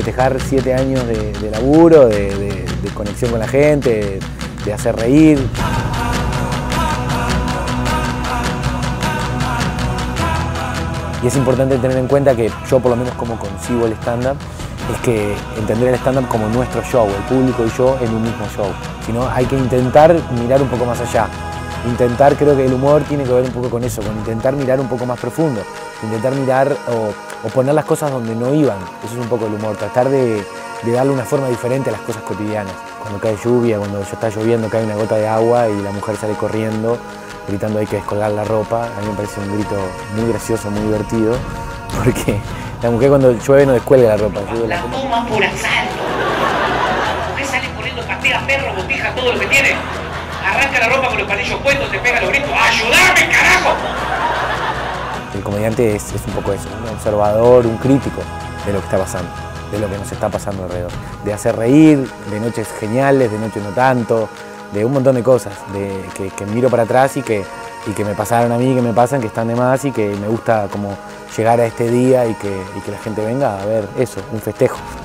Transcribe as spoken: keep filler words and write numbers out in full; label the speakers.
Speaker 1: festejar siete años de, de laburo, de, de, de conexión con la gente, de, de hacer reír. Y es importante tener en cuenta que yo, por lo menos como concibo el stand-up, es que entender el stand-up como nuestro show, el público y yo en un mismo show. Sino hay que intentar mirar un poco más allá. Intentar, creo que el humor tiene que ver un poco con eso, con intentar mirar un poco más profundo. Intentar mirar o, o poner las cosas donde no iban. Eso es un poco el humor, tratar de, de darle una forma diferente a las cosas cotidianas. Cuando cae lluvia, cuando ya está lloviendo, cae una gota de agua y la mujer sale corriendo, gritando hay que descolgar la ropa. A mí me parece un grito muy gracioso, muy divertido, porque la mujer cuando llueve no descuelga la ropa.
Speaker 2: La toma por asalto. La mujer sale corriendo, patea, perro, botija, todo lo que tiene. Arranca la ropa con los palillos puestos, te pega los gritos. ¡Ayúdame, carajo!
Speaker 1: El comediante es, es un poco eso, un observador, un crítico de lo que está pasando, de lo que nos está pasando alrededor. De hacer reír, de noches geniales, de noches no tanto, de un montón de cosas de, que, que miro para atrás y que, y que me pasaron a mí, que me pasan, que están de más y que me gusta como llegar a este día y que, y que la gente venga a ver eso, un festejo.